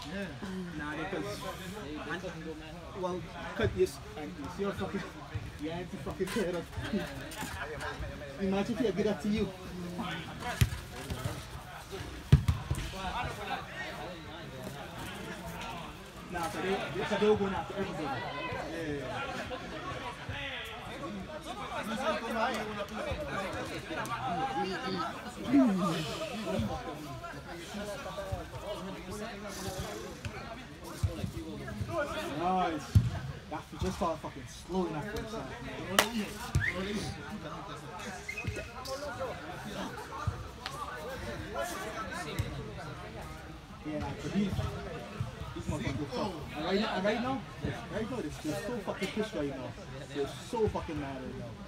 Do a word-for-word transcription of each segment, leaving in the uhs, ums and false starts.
Yeah. Nah, because and, well, cut this and you see your fucking you ain't fucking clear up. Imagine if I did that to you. Nah, so they so they're going after everybody. Yeah. Nice. That you just start fucking slowing that for a second. Yeah, but he's he's motherfucking tough. And right now, and right now, right now, they're, they're so fucking pissed right now. They're so fucking mad right now.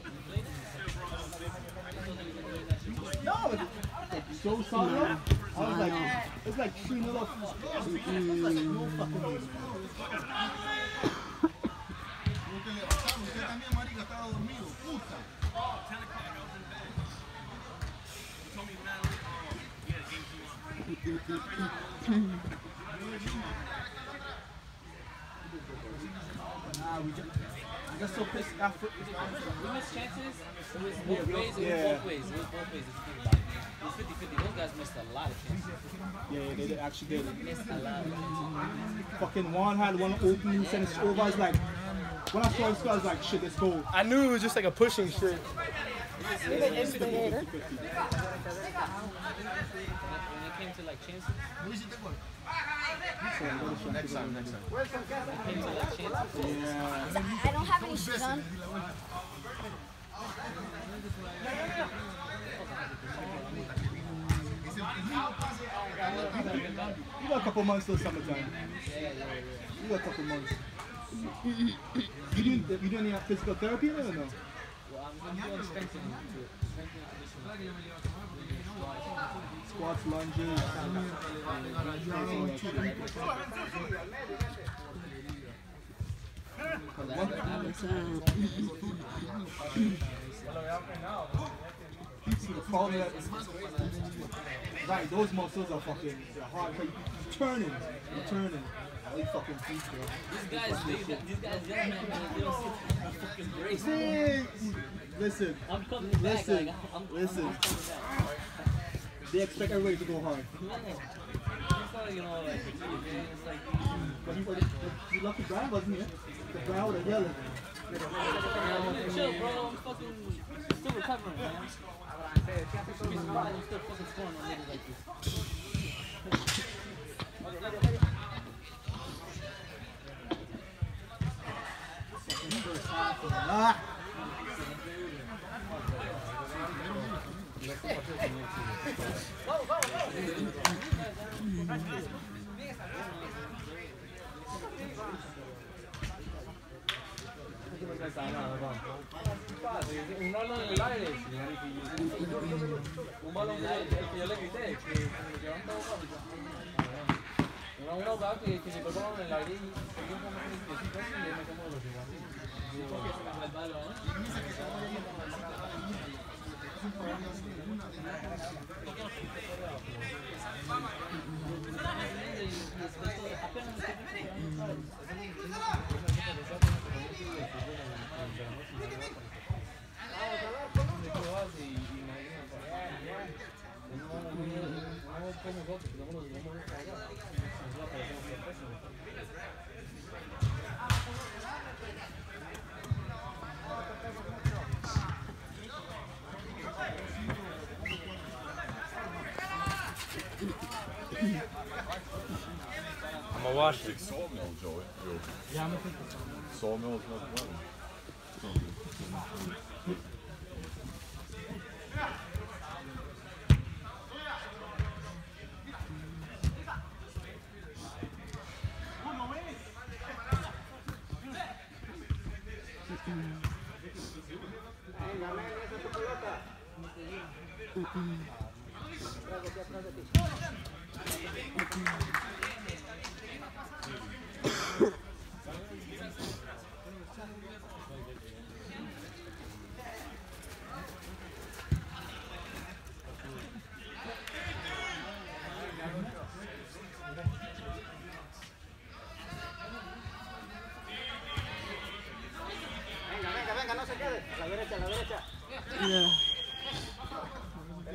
No, but it's so solid. I was like, it's like three nil up. It's like no fucking way. Nah, we just, I got so pissed after. We missed chances. It was both Yeah, ways. It yeah. was both ways. It was both ways. If you think about it. It was fifty fifty. Those guys missed a lot of chances. Yeah, yeah, they did, actually did. They missed a lot of chances. Fucking one had one open, he sent it over. I was like, when I saw this guy, I was like, shit, let's go. I knew it was just like a pushing shit. When it came to like chances. Next time, next time. When it came to like chances. Yeah. I don't have any shoes on. You got a couple months till summertime. You got a couple months. You doing, you doing any physical therapy or no? Well, I'm doing strengthening to it. Strengthening conditioning. Squats, lunges. See the problem that right, those muscles are fucking they're hard. Like, you're turning, you're turning. They fucking feet, bro. These guys, they, these guys, young man, man, they don't see a fucking brace. See, listen, I'm coming back. listen, like, I'm, listen. I'm coming back. They expect everybody to go hard. Yeah. It's not, you know, like, it's like, But he was the lucky Brian wasn't here. The Brian would have yelled. chill, bro. I'm fucking still recovering, man. I'm still fucking scoring on niggas like this. Ah! Un balón en el aire, un balón en el aire, que yo le grité, que me llevan todo una una jugada que, que se tocó el balón en el aire y seguí un poco más limpiecito y le metemos los I'm gonna wash it. Sawmill, Joey. Yo. Yeah, I'm Sawmill is not one.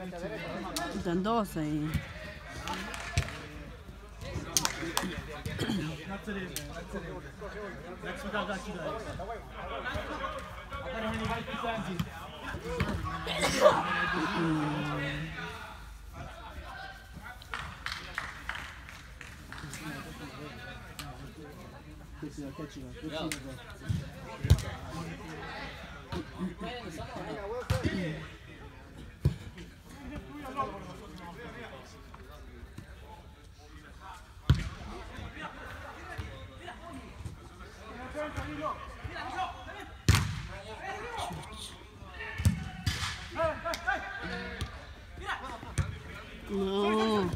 Están dos ahí. Not today, man. Not today. Next week I got you guys. I gotta hand it right to Santi. I'll catch you, man. Good seeing you, bro. No.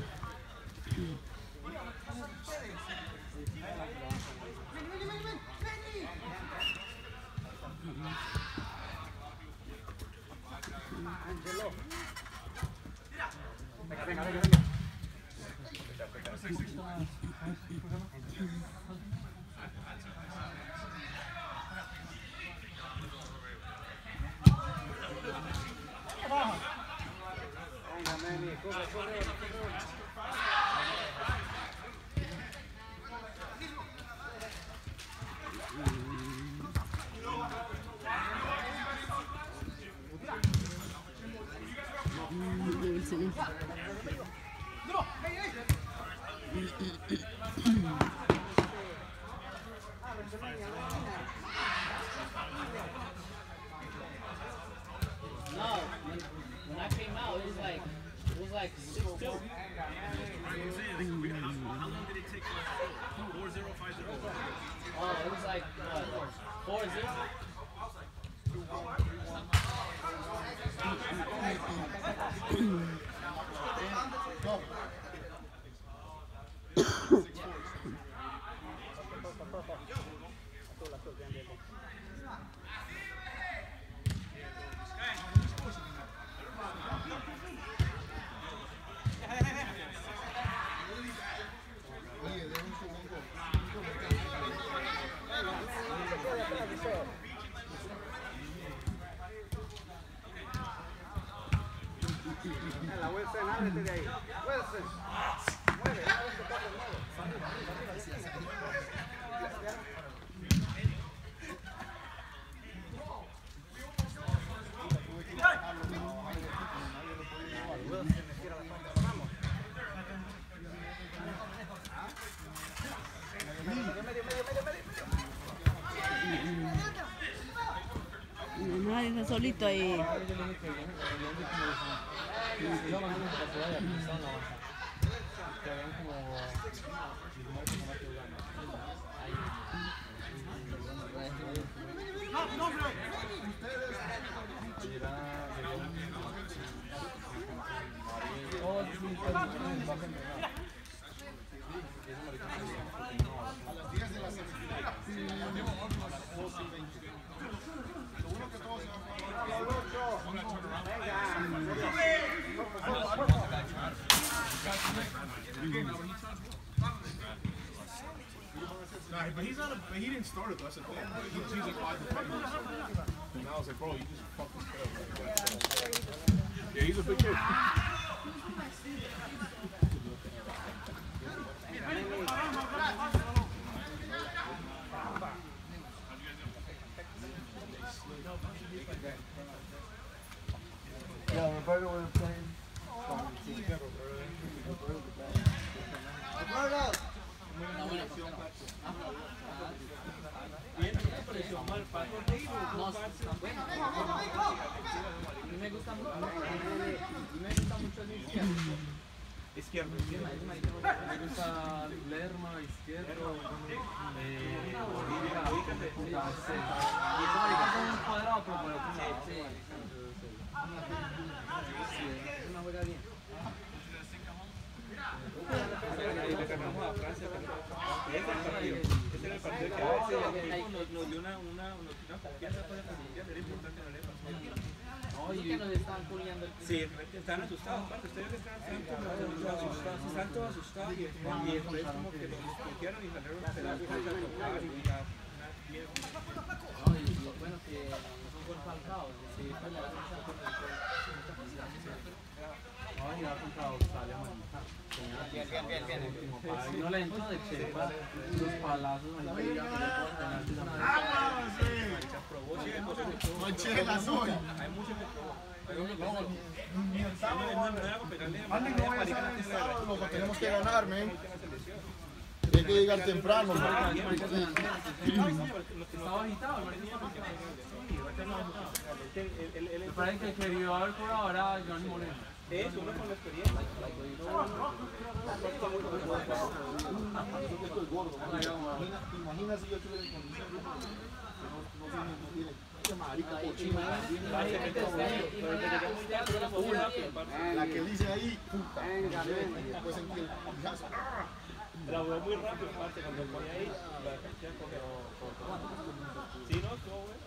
La Wilson, ábrete de ahí. Wilson, mueve, a ver qué pasa de nuevo. Nadie está solito ahí. Nah, but he's not a, but he didn't start with us at the end. He, he's like odd defender. And I was like, bro, you just fucking failed. Yeah, he's a big kid. Yeah, Roberto was playing. Roberto! Me gusta mucho el izquierdo. Izquierdo. Me gusta Lerma, izquierdo. Eh, y es un cuadrado, pero por el lado. Es una juega bien. Le ganamos a Francia también. Ese era el partido. Ese era el partido que a veces nos dio una confianza para la mundial. Era importante en la Lepa. No, y que nos estaban puliendo el Sí, estaban asustados, aparte. Ustedes estaban asustados. Están todos asustados. Y después como que los desconfiaron y salieron a tocar y ya. No, y lo bueno que son con Falcao. Sí, fue la defensa. contra Australia, marica. Bien, bien, bien, bien. Ahí no le entro de chepa, los palazos, marica. Manchela soy. Hay mucho que probó. Hay uno que No, ni el no sábado. era para pegarle a Mande, no vaya a ser el sábado, lo que tenemos que ganar, men. la selección. Hay que llegar temprano, man. Estaba agitado, el marica. Me parece que quería haber por ahora a Johnny Moreno. Es uno con la experiencia. Imagina si yo estuviera en condiciones. No tiene, no tiene. Ese marica cochino. La que dice ahí, puta. Y después sentí el pijazo. La veo muy rápido, parce, cuando el pone ahí, la cancha coge. Sí, no, estuvo bueno.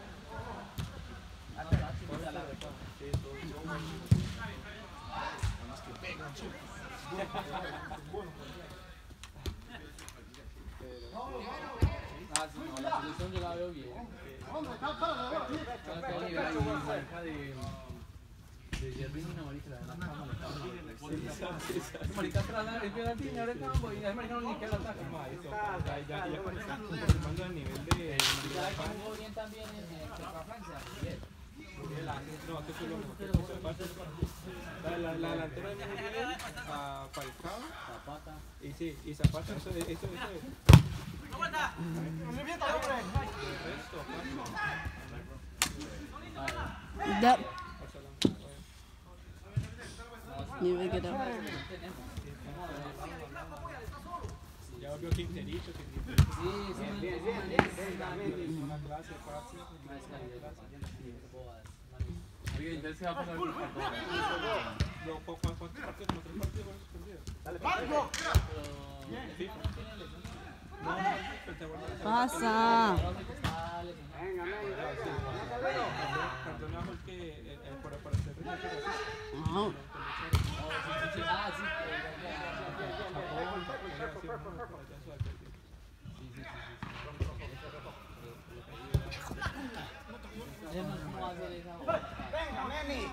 Sí, estuvo bueno. Ah, sí, no, la selección yo la veo bien. De Jervin y una marica, la verdad, marica atrás, el penalti, y ahora el campo, y el marica no ni queda el ataque. Ya, ya confirmando el nivel de... Jugó bien también en Francia. No, que fue lo mejor. La, la, la delantera de muy bien a Falcao. Zapata. Y sí, y Zapata, eso, eso, eso es. Da. You pick it up. Ya volvió Quinterito, Quinterito. Sí, sí, bien, bien, bien. Una clase fácil. Más calidad. Oye, entonces se va a pasar el grupo. No, ¿cuántos partidos? ¿Como tres partidos fueron suspendidos? Dale, Marco. Pasa. Venga, venga. Cardona fue el que, eh, eh, para, para hacer el No. Ah, sí. ¿Cómo va a ser esa bola? Venga, Neni.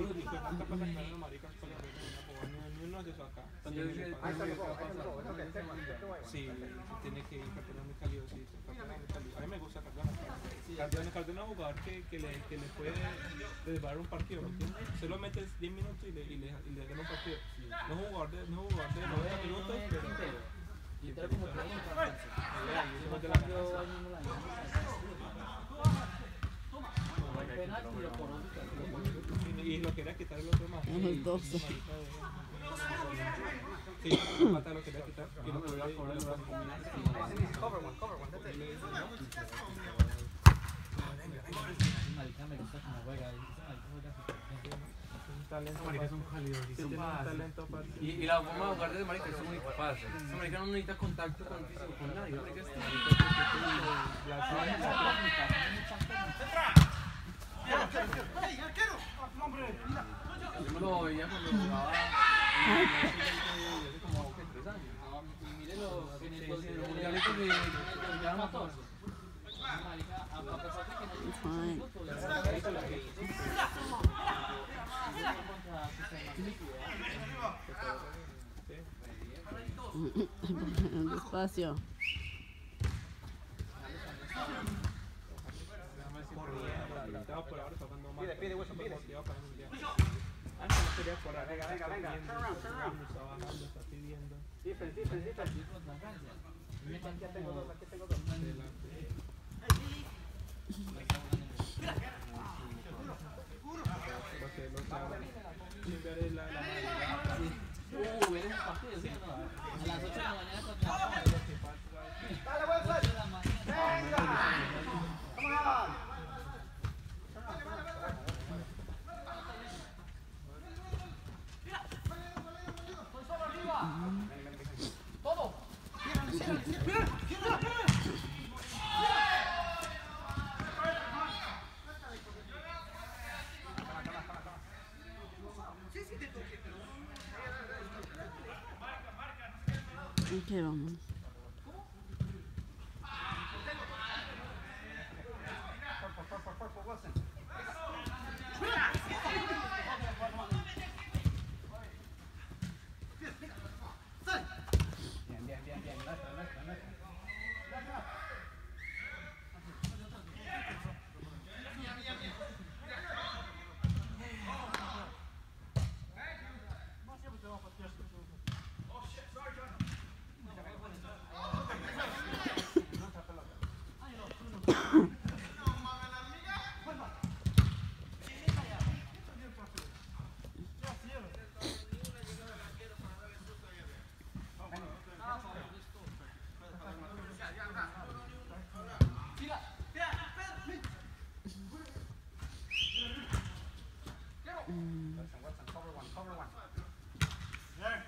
Sí, tiene que ir Cardona muy calidosito. A mí me gusta Cardona. Cardona, Cardona es un jugador que, que, le, que le puede desbarrar un partido, ¿me entiendes? Solo metes diez minutos y le, y le, y le gana un partido. No es un jugador de, no es un jugador de noventa minutos, pero... Y tal como todo contra Francia. de la y lo quería quitar el otro más. Los dos. Sí, Zapata lo quería quitar y lo quería cobrar el brazo. Cover one, cover one. Marica me gusta cómo juega. Un talento, marica, es un calidosísimo. Un talento para... Y, y la forma de jugar de marica es muy fácil. Ese marica no necesita contacto con físico con nadie. Marica es yo me lo veía cuando jugaba hace como ¿qué? tres años. Y mire los En los mundialitos de ya catorce. marica, a pesar de que no It's fine. Despacio. Estaba por ahora tocando más. Pide, pide, Wilson, pide. Ah, no, no quería por ahora. Venga, venga, venga. Turn around, turn around. Está bajando, está pidiendo. Defense, defense, defense. Aquí tengo dos, aquí tengo dos. Porque no sabe. Enviaré la la Uh, eres un partido, ¿sí o no? A las ocho de la mañana contra Dale, Wilson. Venga. Come on. Ok, vamos.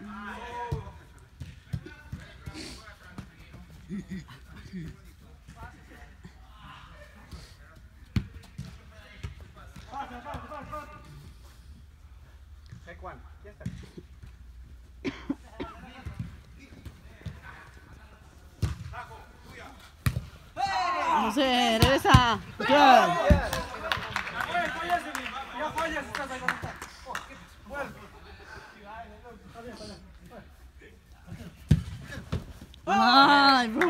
Take one. Yes, sir. José, regresa. Good. Ay, bro.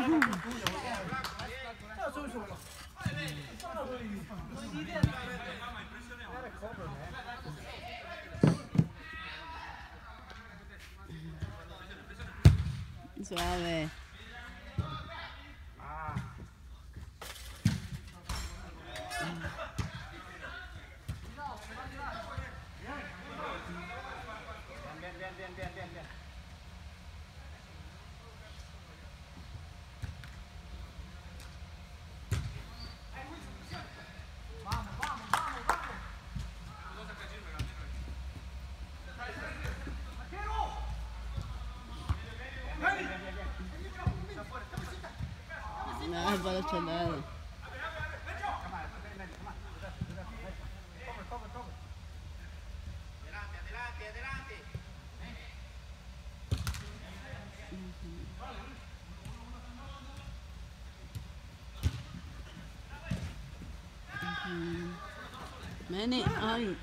Suave. Bien, bien, bien, bien, bien, bien. Ay, para el chalado. Many, ay.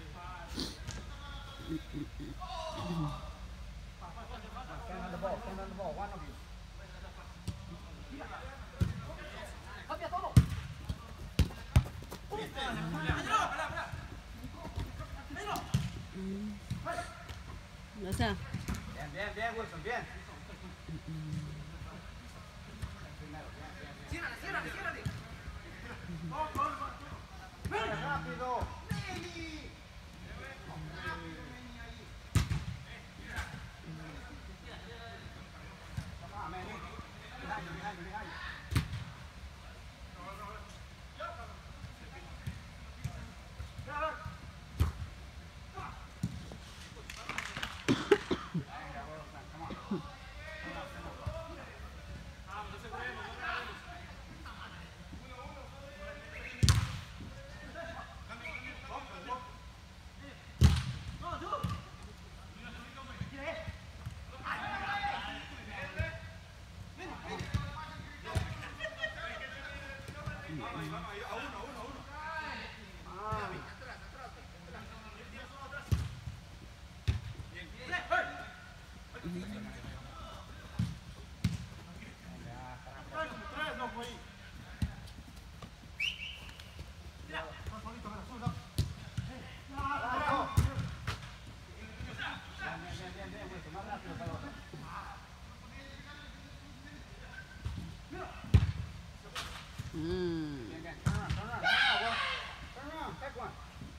Stand on the ball, stand on the ball, one of you. Gracias. Bien, bien, bien, Wilson, bien. Rápido. Mm. Turn around, turn around, turn around, turn around, take one.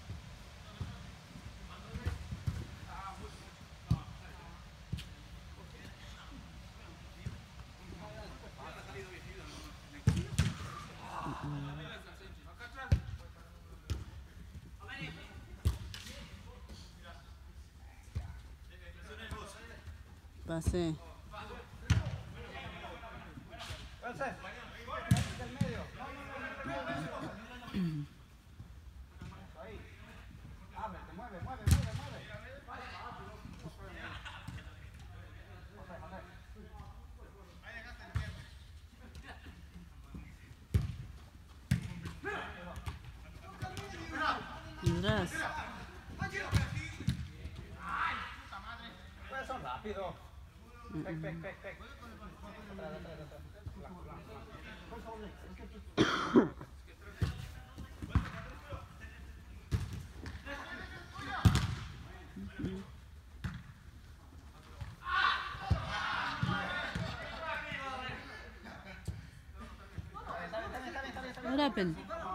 Pasé. Wilson, del medio. No, no, no, no, no, no. Ahí. Ábrete, mueve, mueve, mueve, mueve. Atrás. Wilson, rápido. Pec, pec, pec, pec. Atrás, atrás, atrás. Blanco, blanco, blanco. What happened?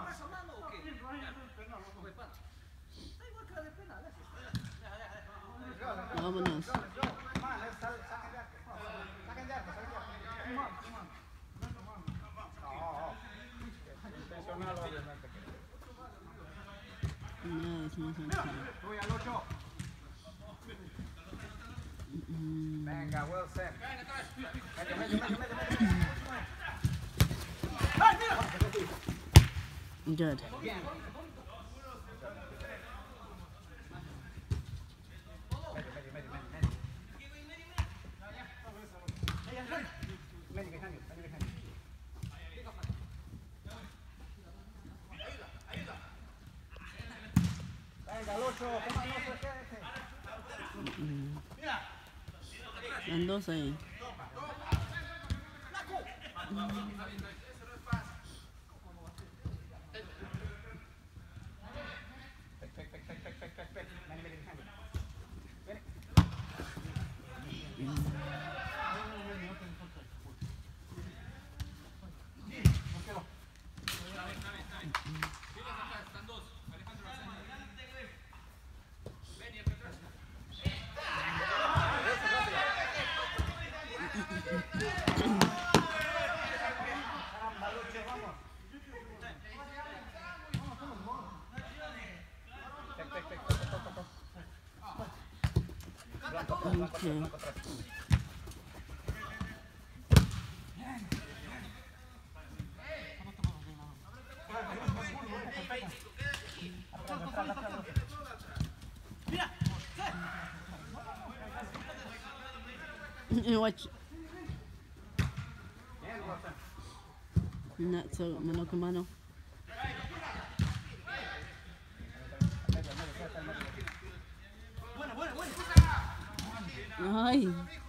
Vámonos. No, it's not. Voy al ocho. Mm. Venga, well set. Medio, medio, medio, medio, medio. Good. Bien. Medio, medio, medio, medio, medio. Medio behind you, medio behind you. Venga, el ocho, toma el ocho, quédate. Van dos ahí. Pek, pek, pek, pek, pek, pek, pek, pek. Many, many behind you. Ven. Caramba, Lucho, vamos. Pek, pek, pek, toco, toco, toco. Blanco atrás, blanco atrás, Okay. blanco atrás. Atrás, atrás, atrás. Watch. Bien, Watson. Not so mano con mano. Medio, medio, quédate al medio. Ay.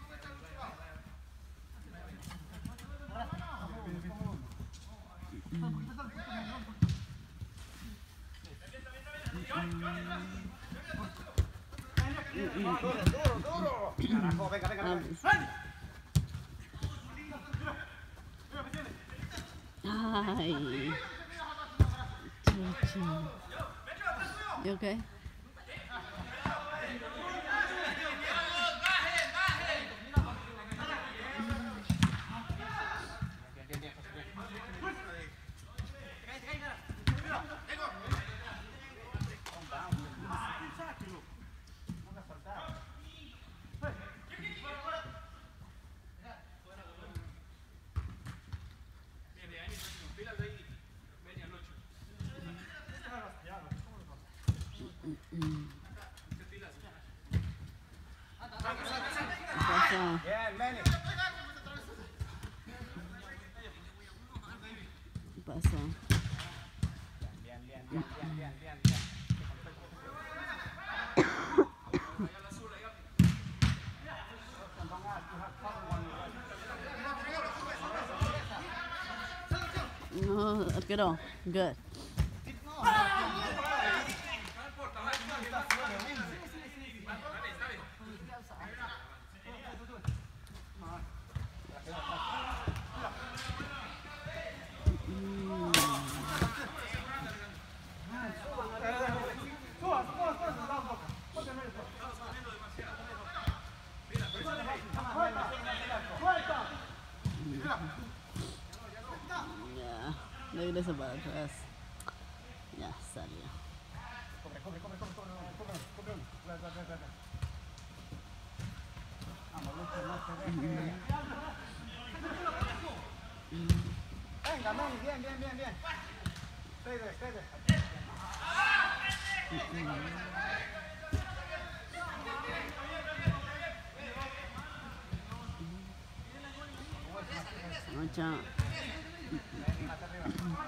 Duro, duro, duro. Carajo, venga, venga, Ah, venga. pues. Ay. Chucha. You okay? Bien, bien, bien, José, bien. Calm down. No vas a soltar. Pasa. Bien, Manny. Pasa. Bien, bien, bien, bien, bien, bien, bien. No, arquero. Good. Ya, regresa para atrás. Ya salió. Cobre, cobre, cobre, cobre, cobre, cobre, cobre. Ve, ve, ve, ve, ve. Vamos, Lucho, no te dejes. Venga, Manny, bien, bien, bien, bien. Stay there, stay there. Watch out. Más arriba.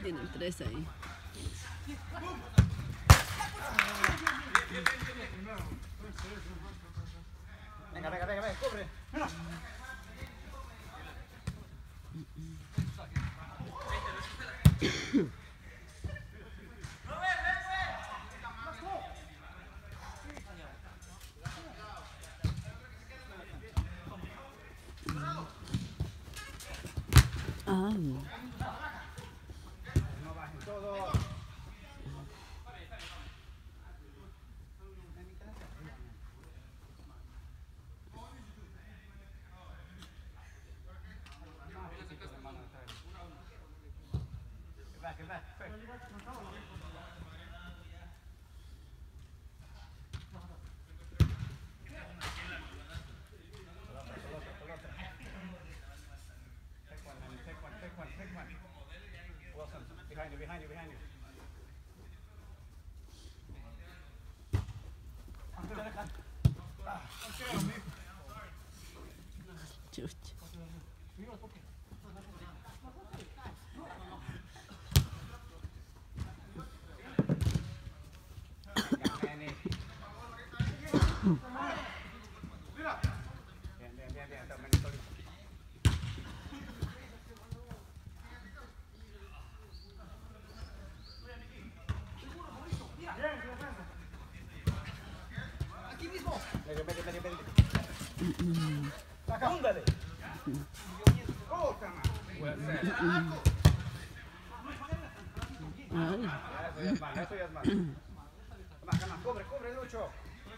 Tienen tres ahí. Venga, venga, venga, venga, cubre. Ah. No bajen todo. Back, back, back. Behind you, behind you, behind you. Chuch. Bien, bien, bien, bien. Está Manny solito. Medio, medio, medio, medio. Saca, húndale. Otra más. Ay. Eso ya es mal, eso ya es mal. Come on, come on, cubre, cubre, Lucho.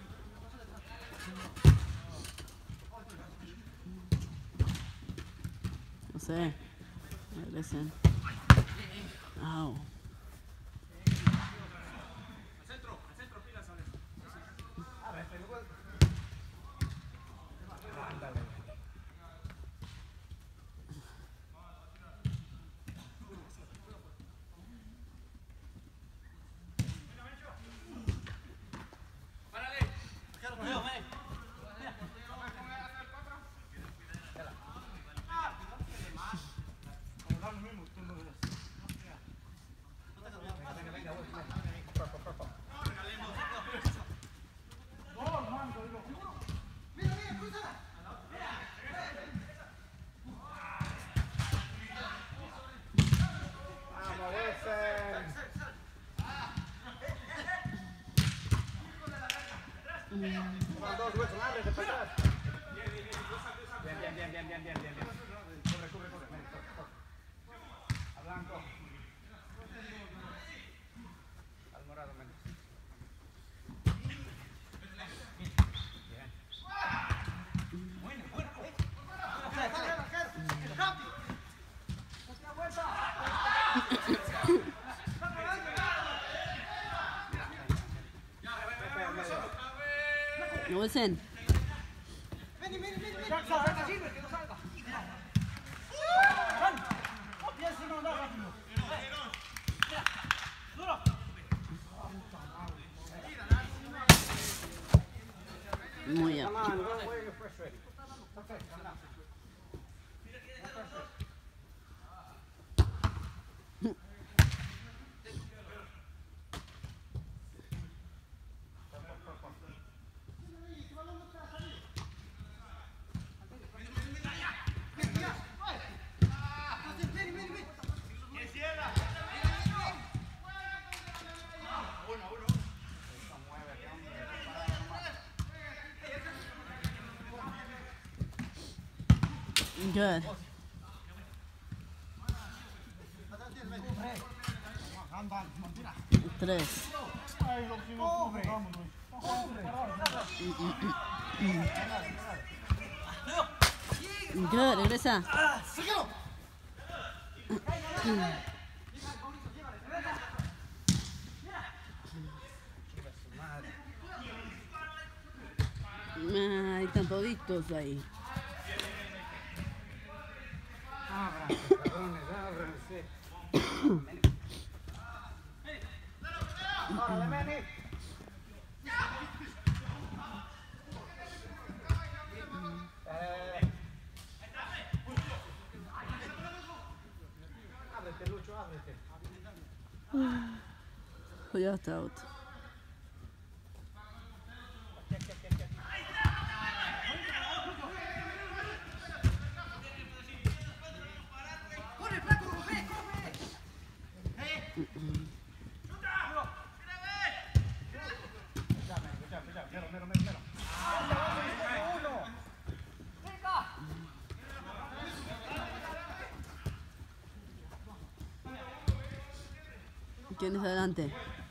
No sé. Regresen. Au. Ábrete, luego. Ándale. Vamos, Wilson. Van dos, Wilson, ábrete para atrás. Bien, bien, bien, bien, bien, bien, bien, bien. Cubre, cubre, cubre. Ven, corre, corre. A blanco. Al morado, men. Bien. Wilson. Muy Come up. on, go where you're first ready. Okay, come down. Good. Tres. Good, regresa. Ay, están toditos ahí. Ábranse, cabrones, ábranse. Órale, Manny. Eh. Ábrete, Lucho, ábrete. Ya está out. ¿Quién es adelante?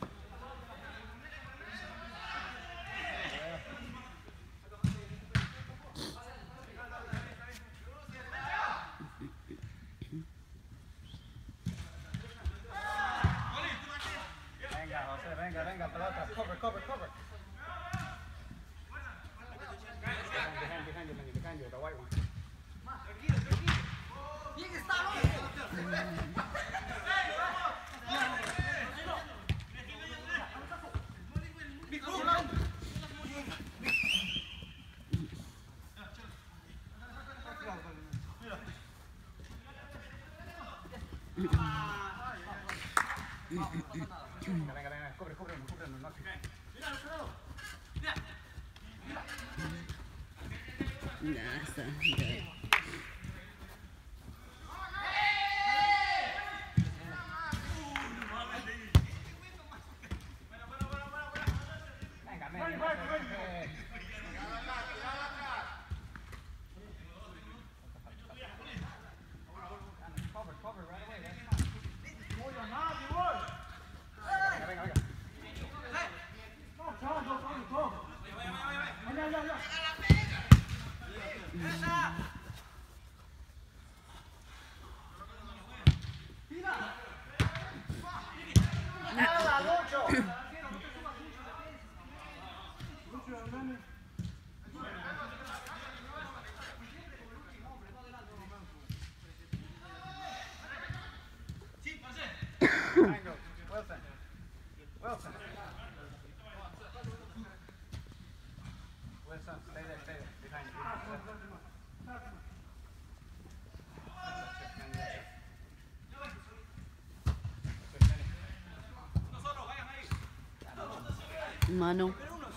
Venga, José, venga, venga, pelota. Cover, cover, cover. Behind, behind you, behind you, behind you, the white one. Venga, venga, venga, cubre, cubre, cubre, no, no. Ya está. Ya. Venga, medio, José. Cover, cover, right away, that's fine. Venga, venga, venga. Wilson. Wilson. Wilson, stay there, stay there, behind you. Mano.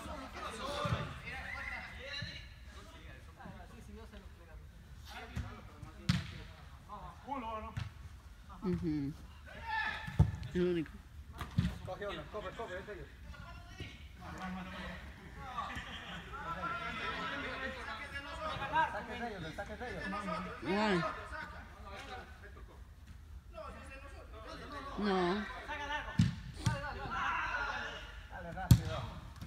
Uh-huh. El único. Coge uno, cover, cover, es ellos. Saques de ellos, saques de ellos. Igual. No. Dale rápido.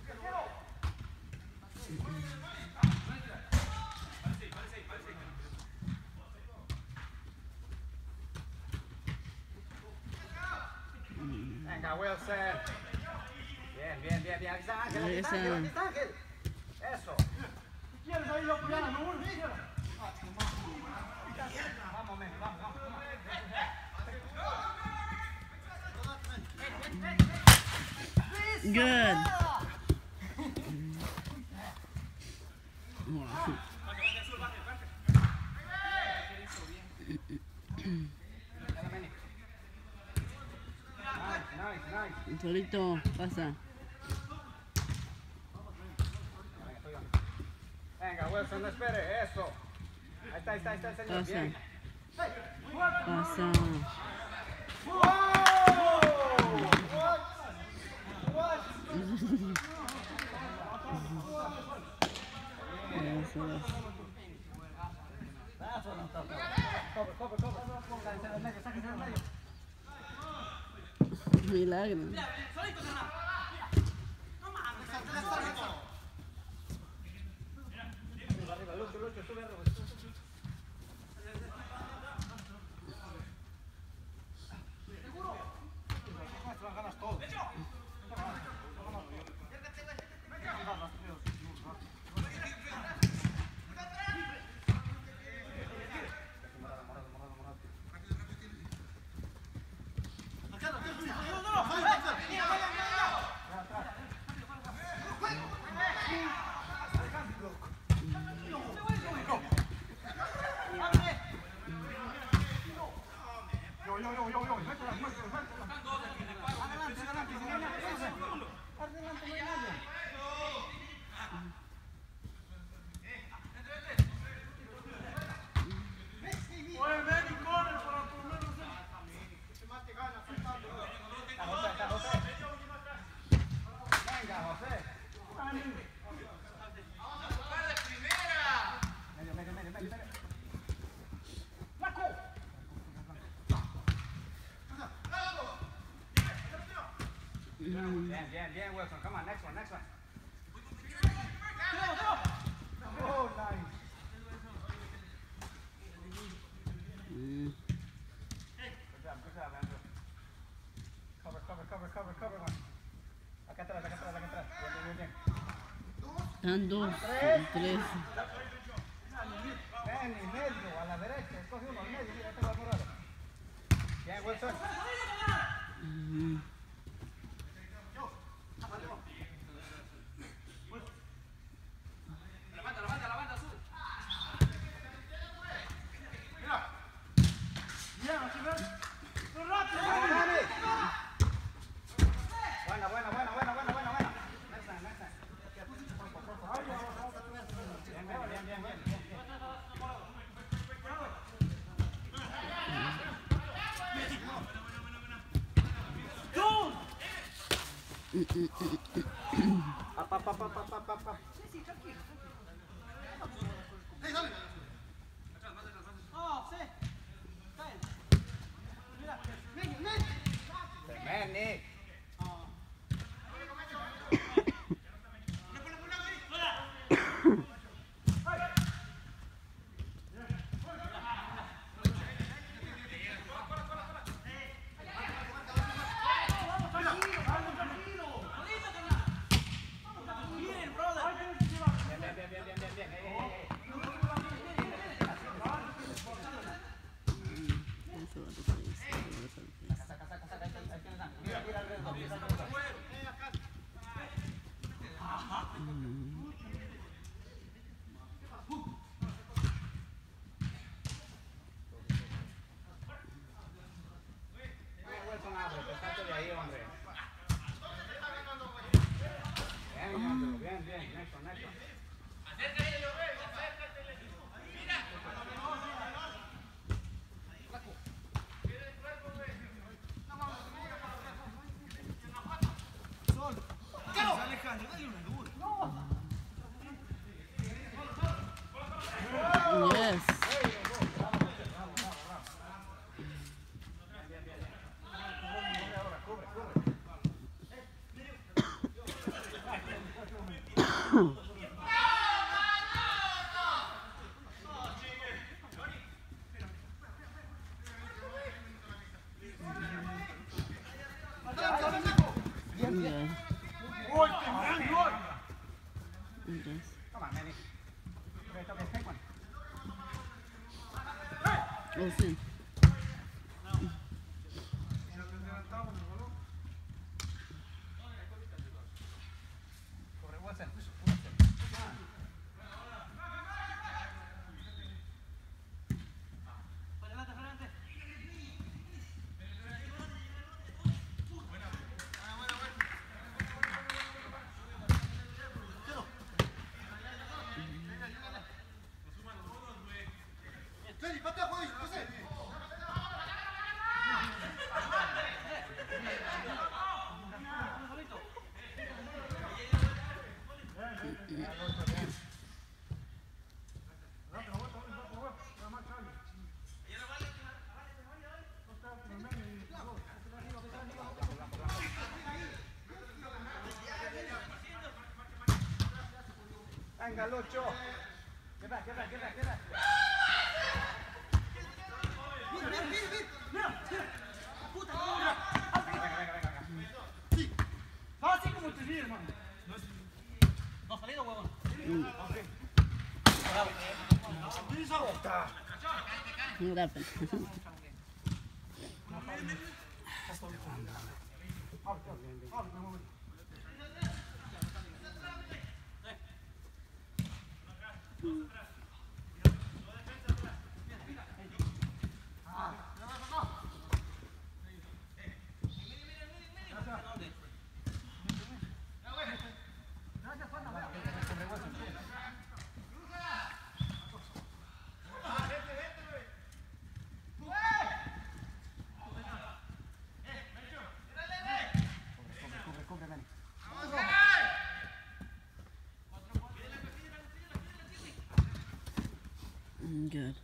Venga, Wilson. Bien, bien, bien, bien. Aquí está Ángel, aquí está Ángel, aquí está Ángel. Eso. Vamos, men, vamos, vamos. Good. Wow. Solito, pasa. Venga, Wilson, no espere, eso. Ahí está, ahí está, ahí está el señor. Pasa. Bien. Pasa. Eso es. Cover, cover, cover. Sáquense del medio, sáquense del medio. Milagro. Arriba, Lucho, Lucho, sube arriba. Ganas todo. Yo, yo, yo, yo, yo. Bien, bien, Wilson. Come on, next one, next one. Oh, nice. Mm. Good job, good job, Andrew. Cover, cover, cover, cover, cover one. Acá atrás, acá atrás, acá atrás. Bien, bien, bien, bien. Están dos, tres. Ven, y medio, a la derecha. Escoge uno, al medio. Mira, este va a borrar. Bien, Wilson. Mm. Buena, buena, buena, buena, buena, buena, buena. Next time, next time. Bien, bien, bien, bien, bien, bien. Up, up, up, up, up, up, up, up. Man, Nick. Bien, bien, next one, next one. Yes. Yeah. Yes. Come on, Manny. Okay, okay, take one. Oh, sí. Sobre Wilson. Venga, Lucho. Get back, get back, get back, get back. Fácil como te digo, hermano. No salido, huevón. What happened? Good.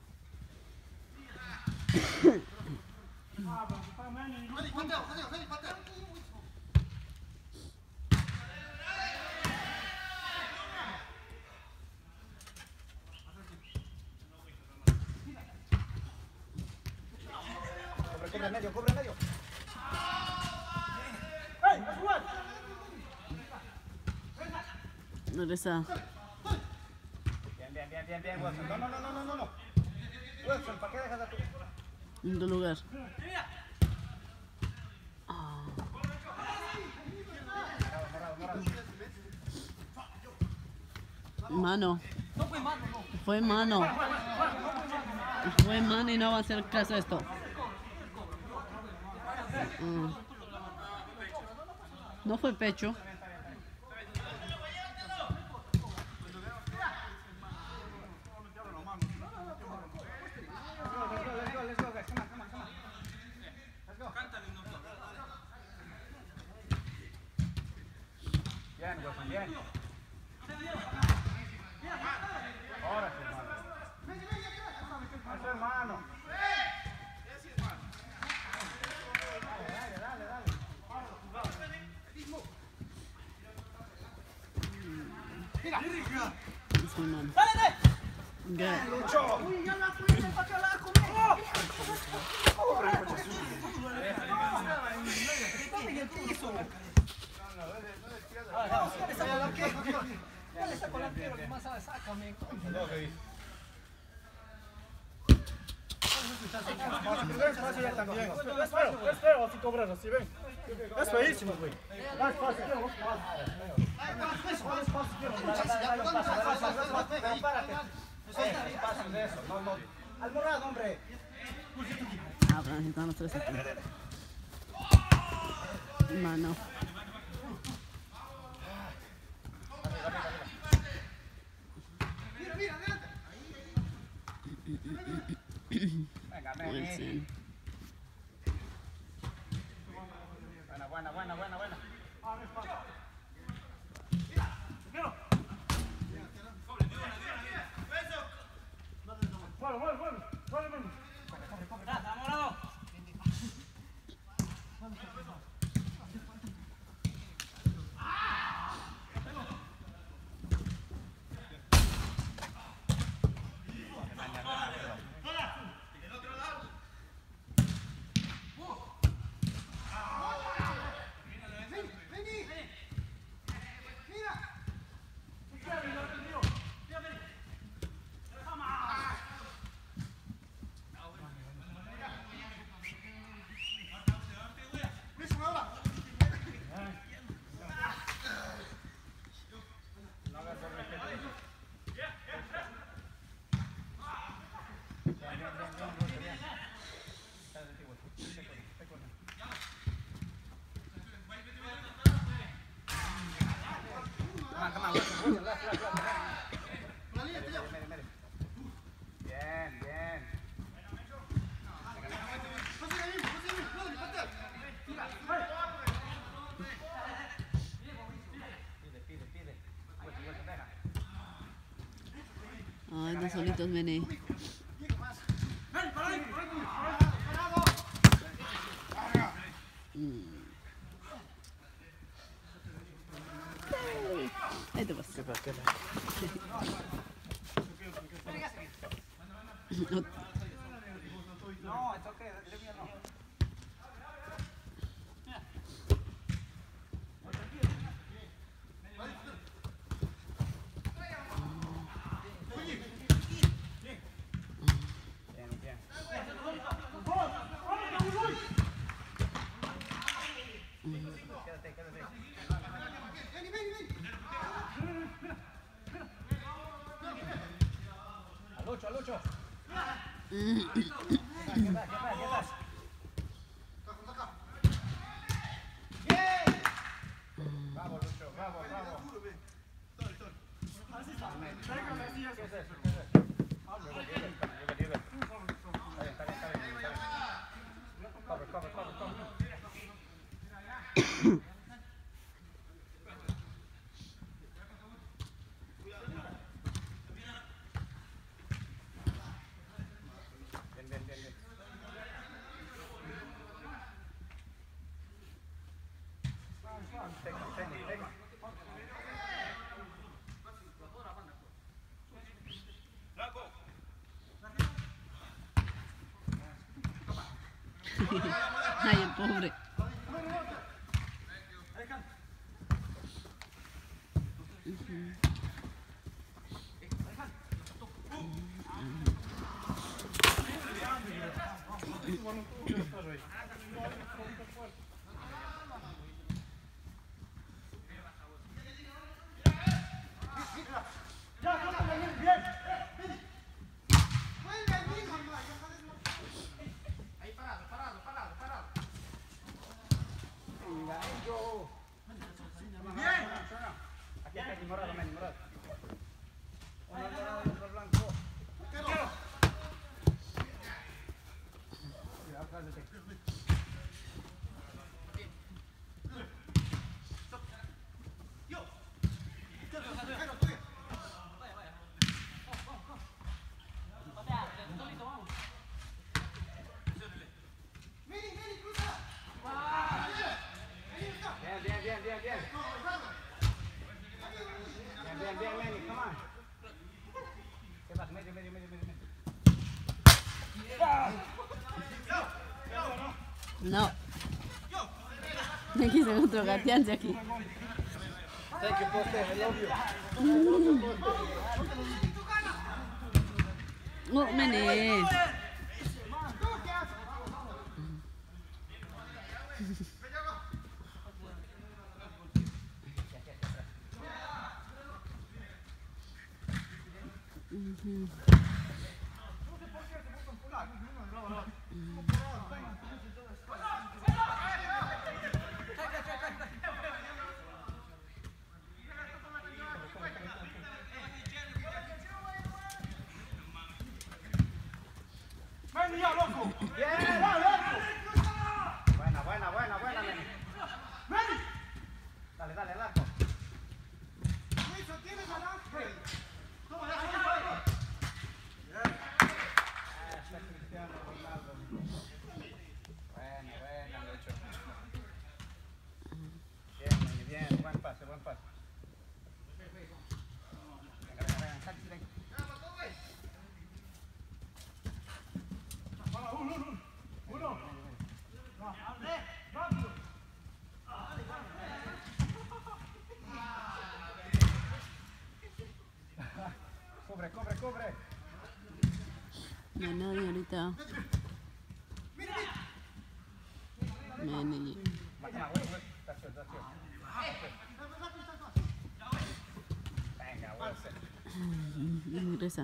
cubre medio, cubre medio. ¡Ey, a jugar! ¿Dónde está? Bien, bien, bien, bien, bien, Wilson. No, no, no, no, no, no. Wilson, ¿para qué dejas a tu...? En tu lugar. Ah. Mano. Fue mano. Fue mano y no va a hacer caso a esto. Mm. No fue pecho. Bien, Wilson, bien. Ahora sí, hermano. Eso, hermano. Dale, dale, dale. Es mi mano. Good. Uy, ya la fuiste para que la conmigo. Es feo así cobrar así, ven. Es feísimo, güey. Alborada, hombre. Ah, pero necesitan los tres aquí. Mano. Venga, ven. Wilson. Buena, buena, buena, buena, buena. Bueno, bueno, bueno, bueno, bueno. Bien, bien. Pide, pide, pide. Wilson, Wilson, deja. Ay, no solitos, vení. Mm. Ahí te vas. ¿Qué pasa? ¿Qué pasa? No. No, it's okay. Leave me alone. Bien, bien. Quédate, quédate. A Lucho, a Lucho. Get back, get back, get back. Bien. Bravo, Lucho, bravo, bravo. ¿Qué es eso? ¿Qué es eso? Lleva, lleva, lleva, lleva. Está bien, está bien, está bien, está bien. Cover, cover, cover, cover. Bien, bien, bien, bien. Take it, take it, take it. Ay, el pobre. Aquí está el morado, Manny, morado. Uno dorado y otro blanco. Cuidado, cállate. Bien, bien, bien, bien, bien. Bien, bien, Manny, come on. ¿Qué pasa? Medio, medio, medio, medio. No. Aquí se encontró gateante aquí. Thank you, Poste. I love you. Oh, Mene. Bien. Buena, buena, buena, buena, Manny. Dale, dale, al arco. Bueno, bueno, mucho. Bien, Manny, bien. Buen pase, buen pase. Venga, venga, venga, salte, venga. Cubre, cubre, cubre. No hay nadie ahorita. Mene. Baja más, Wilson. That's it, that's it. Venga, Wilson. Ingresa.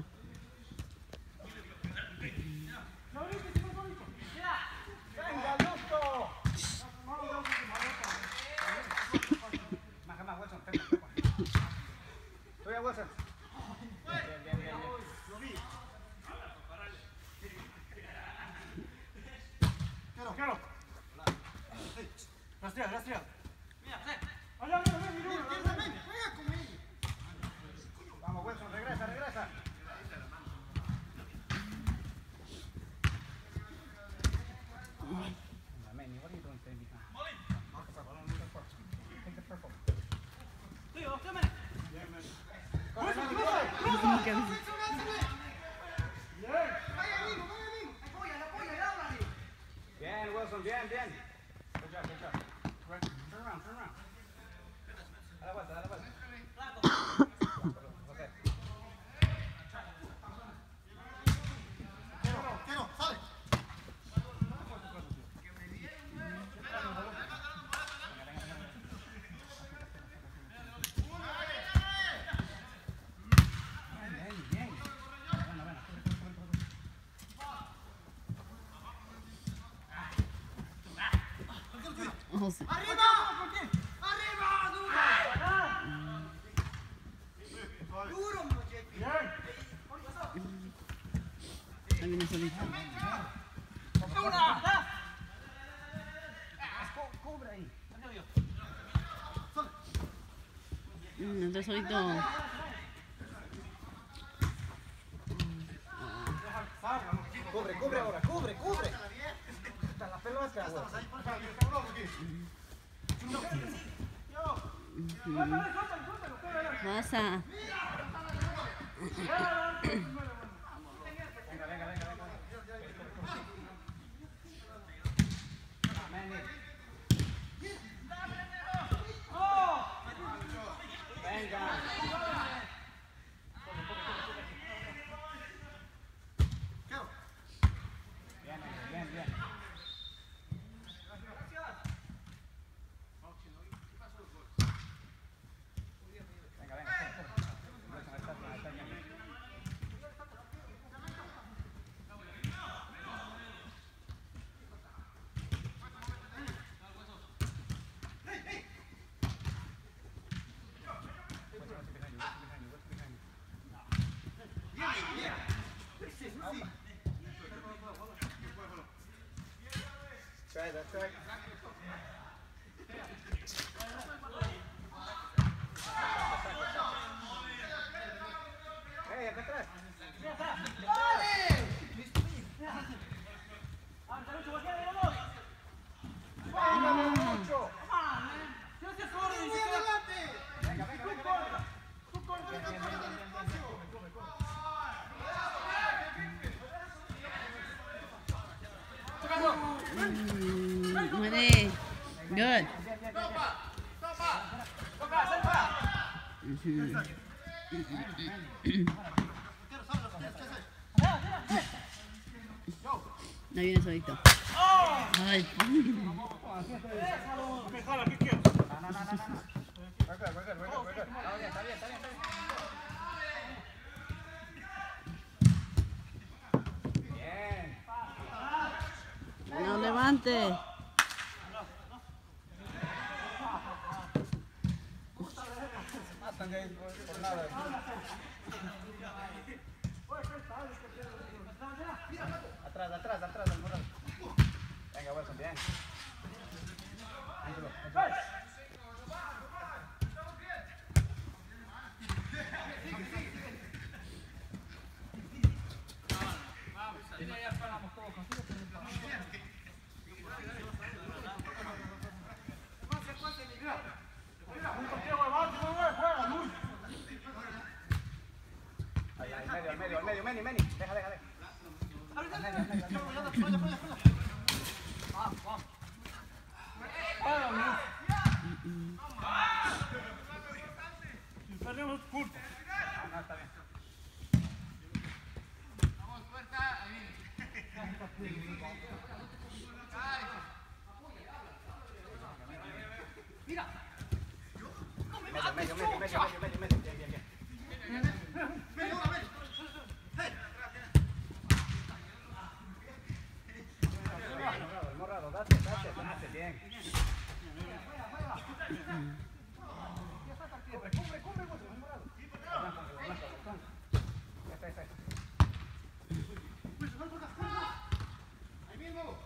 Venga, Lusto. Baja más, Wilson. Pepa, Pepa. Tuya, Wilson. Bien, bien, bien, bien. Quiero. Rastrear, rastrear. Allá, ven, ven, ven, ven, Vamos, Wilson, regresa, regresa. Manny, what are you doing staying behind? Take the purple. Corre, Manny, corre. Bien, Wilson, bien, bien. Good job, good job. Right, turn around, turn around. A la vuelta, a la vuelta. Okay. quiero, sale. Bien, bien. Bueno, bueno. Oh, sí. ¡Arriba! ¡Arriba! ¡Duro! ¡Duro, muchacho! Ahí viene solito. Cubre ahí. Mm, entra solito. Cubre, cubre ahora, cubre, cubre. Hasta la pelota, güey. Pasa. Venga, venga, venga, venga. Venga, venga, ahí está, ahí está, bien. Try that, try. Hey, acá atrás. Venga, venga, venga, venga. Mm, Muere. Good. Ujú. No viene solito. Ay. We're good, we're good, we're good, we're good. Está bien, está bien, está bien, está bien. Bien. No levante. Matan de ahí por, por nada. Atrás, atrás, atrás del mural. Venga, Wilson, bien. Ángelo, Ángelo. Ahí, ahí, medio, al medio, al medio, Meni, Meni. Deja, deja, deja. Al medio, al medio, al medio. Perdemos culpa. No, no, está bien. Medio, medio, medio, medio, medio, medio, medio. Bien, bien, bien. Morrado, el morrado, date, date, date, bien. Cubre, cubre, cubre, el morado. Está, está, está. Ahí mismo.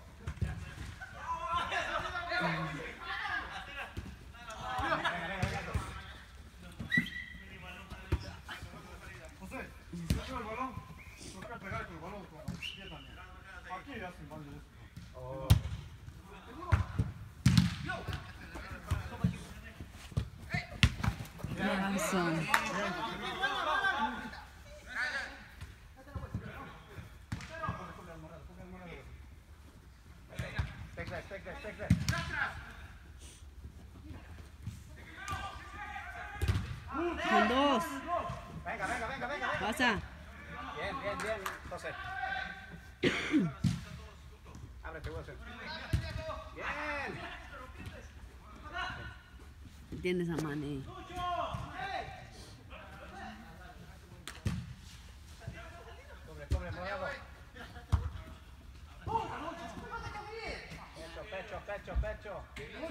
José, si yo el balón, toca pegar con el balón con los pies también. Aquí ya sin balón. Oh. Awesome. Take that, take that, take that. Con dos. Venga, venga, venga, venga, venga. Pasa. Bien, bien, bien, José. Ábrete, Wilson. Bien. Tienes a Mane. Cubre, cubre, morado. Pecho, pecho, pecho, pecho.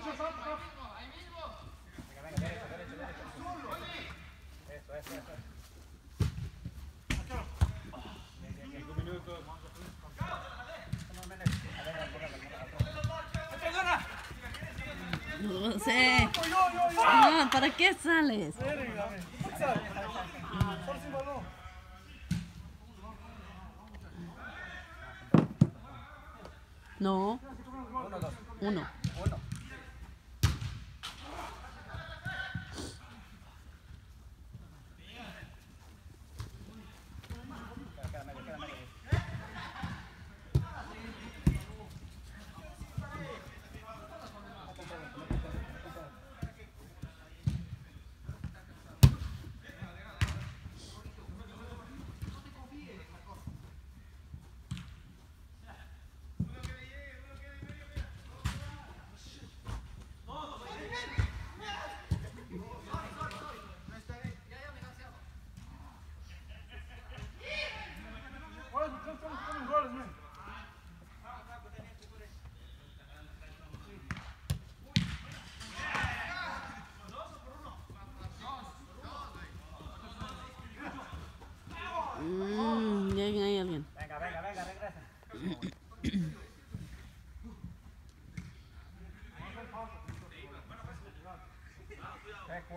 Venga, venga, derecho, derecho, derecho. Eso, eso, eso. Bien, bien, bien. Un minuto. No sé. No, ¿para qué sales? No. Uno, dos. Uno. Uno. Queda medio, queda medio.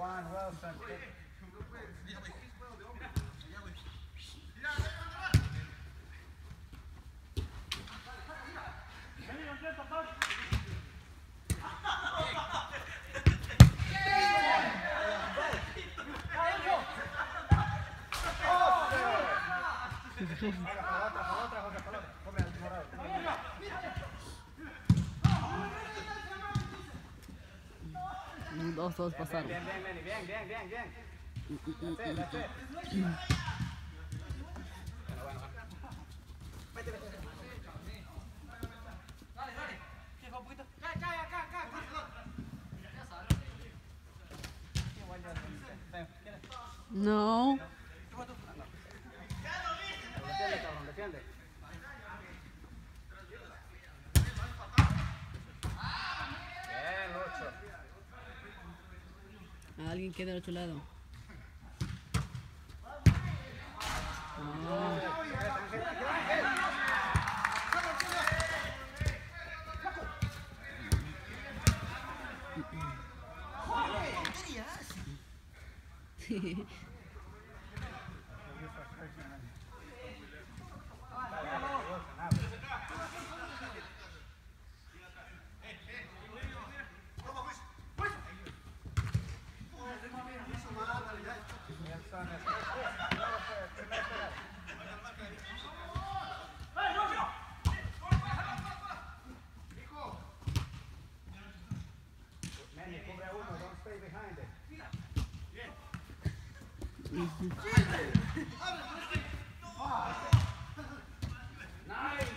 Juan, Wilson. Dos, dos pasaron. Bien, bien, bien, bien, bien, bien, bien. That's it, that's it. Bueno, bueno, vete, vete. Dale, dale. Deja un poquito. Cae, cae, acá, acá. Ya sabes. Qué buen día. ¿Quieres? No. Defiende, cabrón, defiende. Bien, Lucho. Alguien queda al otro lado. Ah. Manny, cubre a uno, don't stay behind it. Nice.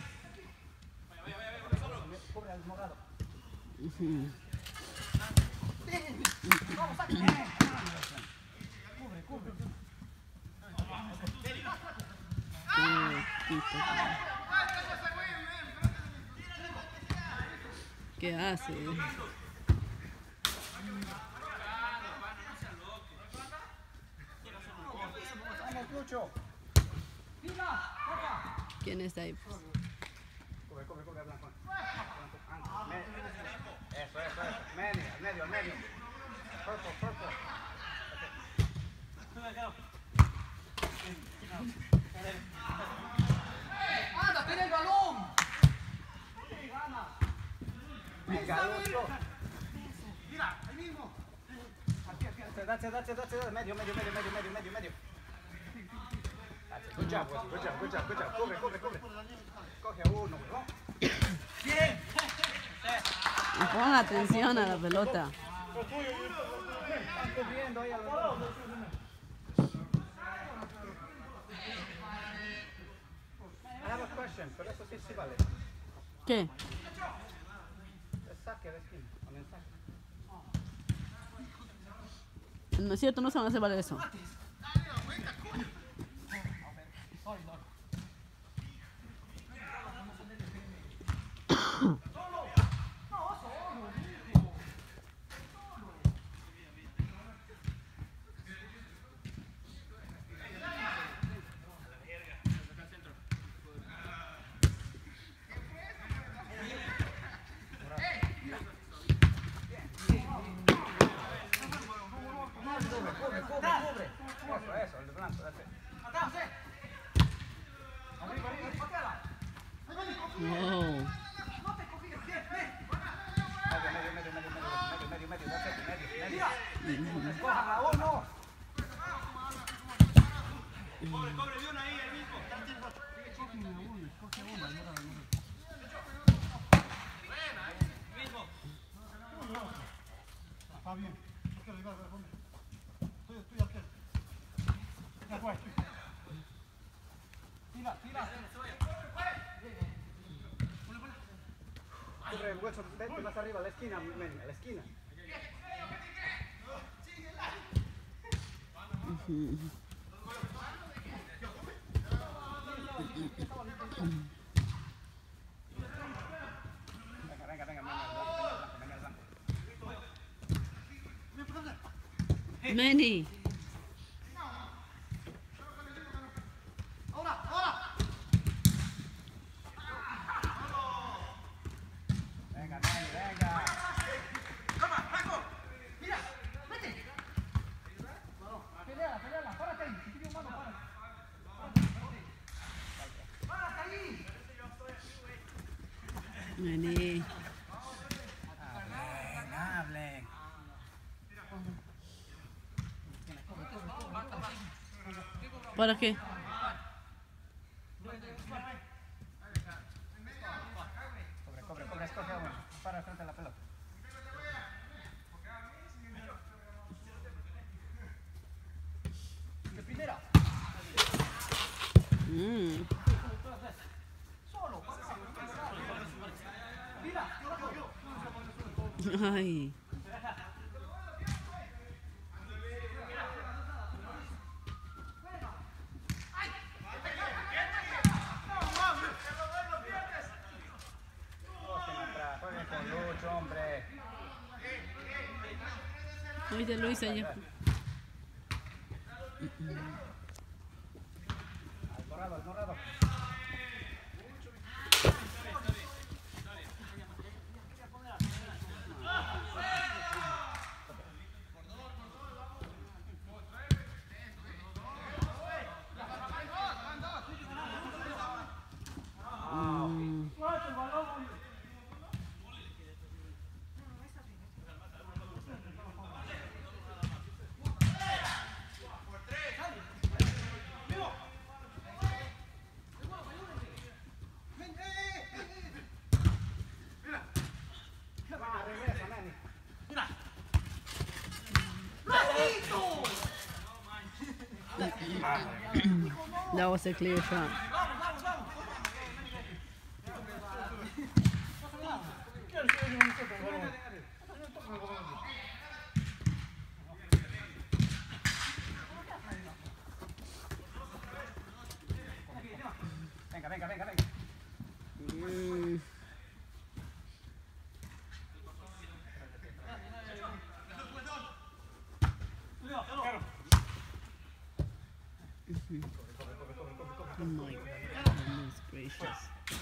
Cubre al morado. Cubre, cubre. ¿Qué hace? Vamos, Lucho. ¿Quién está ahí? Cubre, cubre, cubre, Blanco. Eso, eso, eso. Manny, al medio, al medio. Purple, purple. ¡Anda, tiene el balón! Venga, Lucho. Mira, ahí mismo. Aquí, aquí, aquí. That's it, that's it, that's it. Medio, medio, medio, medio, medio, medio, medio. That's it. Good job, Wesley. Good job, good job, good job. Cubre, cubre, cubre. Coge a uno, ¿no? Bien. Pon atención a la pelota. Están cubriendo ahí a los dos. I have a question, pero eso sí, sí vale. ¿Qué? El saque de esquina, con el saque. No es cierto, no se van a hacer valer eso. Cubre, cubre, cubre. Eso, eso, el de blanco, that's it. Arriba, arriba, pateala. Wow. Medio, medio, medio, medio, medio, medio, medio, that's it, medio, medio. Escojan a uno. Cobre, cobre, de una ahí, ahí mismo. Escogen a uno, escoge a uno. Está bien. Estoy, estoy aquí. Ya fue. Tira, tira. Cubre el hueso, vete más arriba, a la esquina, Manny, a la esquina. Venga, venga, venga, venga, venga, venga, venga. Manny. Ahora, ahora. Venga, Manny, venga. Toma, Franco. Mira, vete. Vení. Hablen, hablen. ¿Para qué? Cobre, cobre, cobre, escoge uno. Para frente a la pelota. ¡Qué pinera! Mm. Ay. Jueguen con Lucho, hombre. Oye, lo hice ya. Al dorado, al dorado. Mm. Va, regresa, Manny. That was a clear shot. Venga, venga, venga, venga. Mm. Oh my goodness gracious.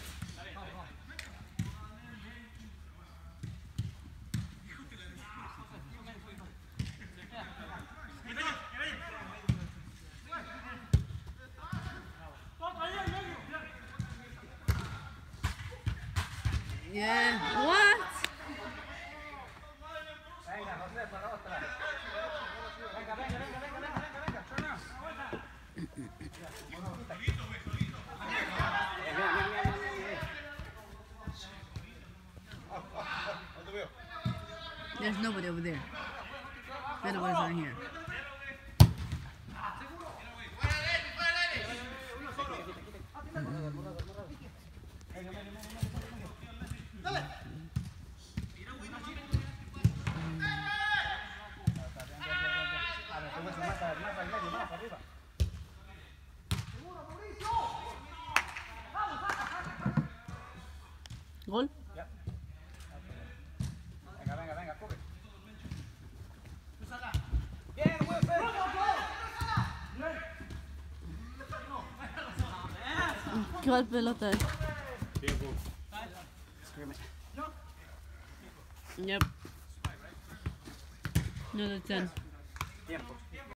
Yeah, what? Venga, José, para otra. Venga, venga, venga, venga, venga, venga, venga. Turn around. Bien, bien, bien, bien, bien, bien. There's nobody over there. Anybody's not here. A ver, te muestro más al más al medio, más arriba. Gol. Ya. Venga, venga, venga, cubre. Bien, Wilson. ¿Cuál pelota es? Scrimmage. Yep. Another ten. Tiempo.